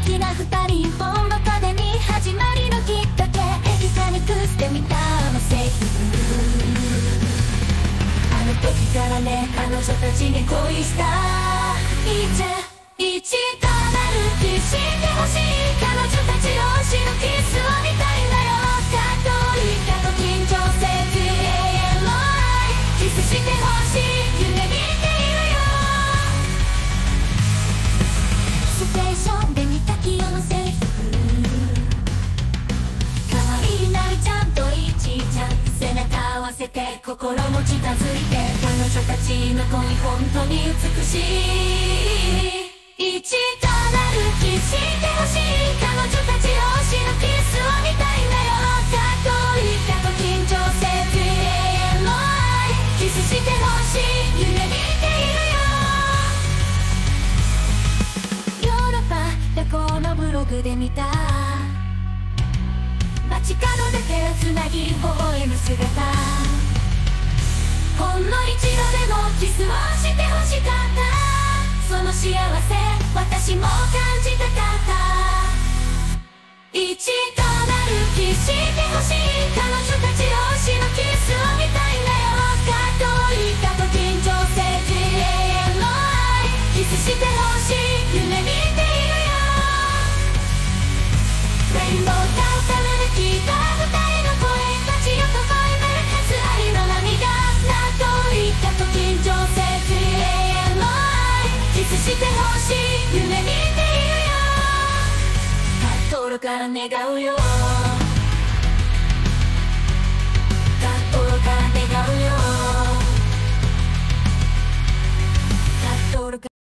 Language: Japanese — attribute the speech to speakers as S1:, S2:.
S1: きな二人本の風に始まりのきっかけエキサニクスで見たあのセリフあの時からね彼女たちに恋した一となる気してほしい彼女たちの推しのキスを見たいんだよかっこいいかと緊張せず永遠の愛キスしてほしい夢見ているよステーションで見た清のセリフ可愛いなりちゃんといちちゃん背中合わせて心も近づいて彼女たちの恋本当に美しい一となるキスしてほしい彼女たち推しのキスを見たいんだよかっこいいかと緊張せず永遠の愛キスしてほしい夢見ているよヨーロッパ旅行のブログで見た街角で手をつなぎ微笑む姿ほんの一度でもキスをしてほしかったその幸せ私も感じたかった一となるキスしてほしい彼女たち推しのキスを見たいんだよかっこいいかと緊張せず永遠の愛キスしてほしい夢見ているよレインボーが歌めで聞いた二人の声立ちよと声め初愛の涙かっこいいかと緊張せず永遠の愛キスしてほしい夢見ているよ心から願うよ心から願うよ心から